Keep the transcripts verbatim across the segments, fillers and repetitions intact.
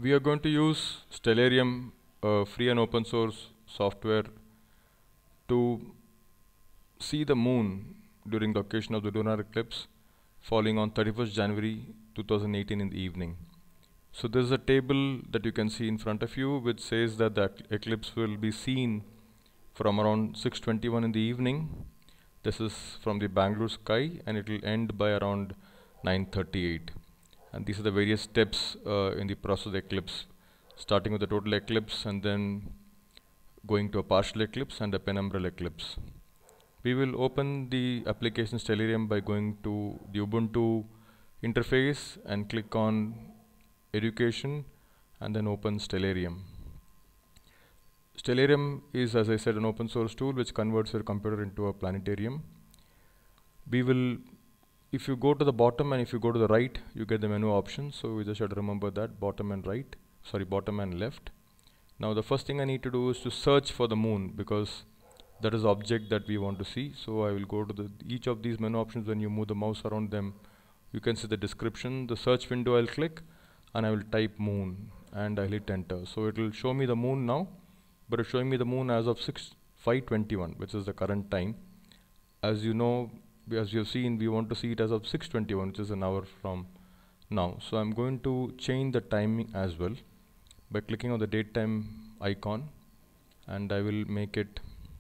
We are going to use Stellarium, uh, free and open source software, to see the moon during the occasion of the lunar eclipse falling on thirty-first January two thousand eighteen in the evening. So there is a table that you can see in front of you which says that the eclipse will be seen from around six twenty-one in the evening. This is from the Bengaluru sky, and it will end by around nine thirty-eight. And these are the various steps uh, in the process of the eclipse, starting with the total eclipse and then going to a partial eclipse and a penumbral eclipse. We will open the application Stellarium by going to the Ubuntu interface and click on Education and then open Stellarium. Stellarium is, as I said, an open source tool which converts your computer into a planetarium. We will, if you go to the bottom and if you go to the right, you get the menu options. So we just have to remember that, bottom and right, sorry, bottom and left. Now the first thing I need to do is to search for the moon, because that is the object that we want to see. So I will go to the each of these menu options. When you move the mouse around them, you can see the description. The search window, I'll click and I will type moon and I'll hit enter. So it will show me the moon now, but it's showing me the moon as of five twenty-one, which is the current time. As you know, as you have seen, we want to see it as of six twenty-one, which is an hour from now. So I'm going to change the timing as well by clicking on the date time icon, and I will make it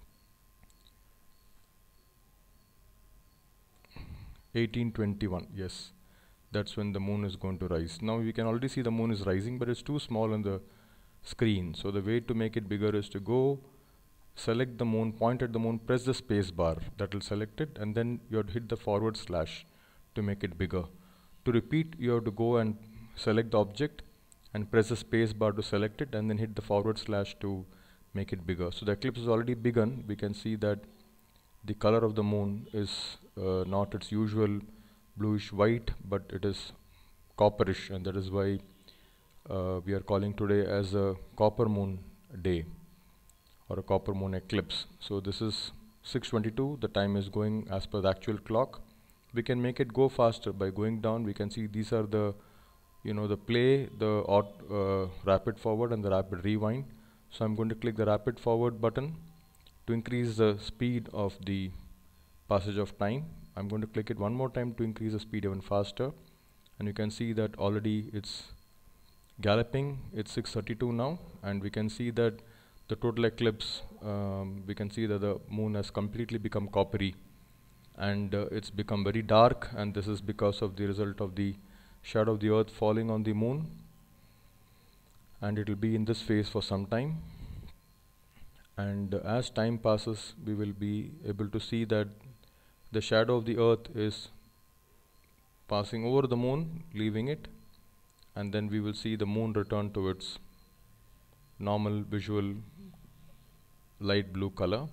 eighteen twenty-one. Yes, that's when the moon is going to rise. Now we can already see the moon is rising, but it's too small on the screen. So the way to make it bigger is to go select the moon, point at the moon, press the space bar, that will select it, and then you have to hit the forward slash to make it bigger. To repeat, you have to go and select the object and press the space bar to select it, and then hit the forward slash to make it bigger. So the eclipse is already begun. We can see that the color of the moon is uh, not its usual bluish white, but it is copperish, and that is why uh, we are calling today as a copper moon day or a copper moon eclipse. So this is six twenty-two. The time is going as per the actual clock. We can make it go faster by going down. We can see these are the, you know, the play, the uh, rapid forward and the rapid rewind. So I'm going to click the rapid forward button to increase the speed of the passage of time. I'm going to click it one more time to increase the speed even faster, and you can see that already it's galloping. It's six thirty-two now, and we can see that the total eclipse, um, we can see that the moon has completely become coppery, and uh, it's become very dark, and this is because of the result of the shadow of the earth falling on the moon, and it will be in this phase for some time. And uh, as time passes, we will be able to see that the shadow of the earth is passing over the moon, leaving it, and then we will see the moon return to its normal visual light blue color,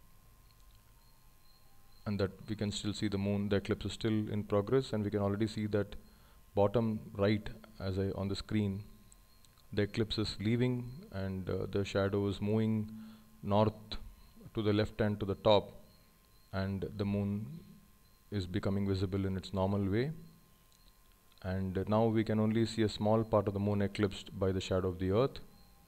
and that we can still see the moon. The eclipse is still in progress, and we can already see that bottom right, as I on the screen, the eclipse is leaving, and uh, the shadow is moving north to the left and to the top, and the moon is becoming visible in its normal way. And uh, now we can only see a small part of the moon eclipsed by the shadow of the earth.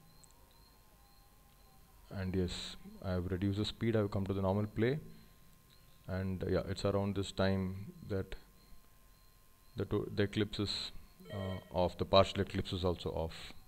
And yes, I have reduced the speed. I have come to the normal play, and uh, yeah, it's around this time that the, the eclipse is uh, off. The partial eclipse is also off.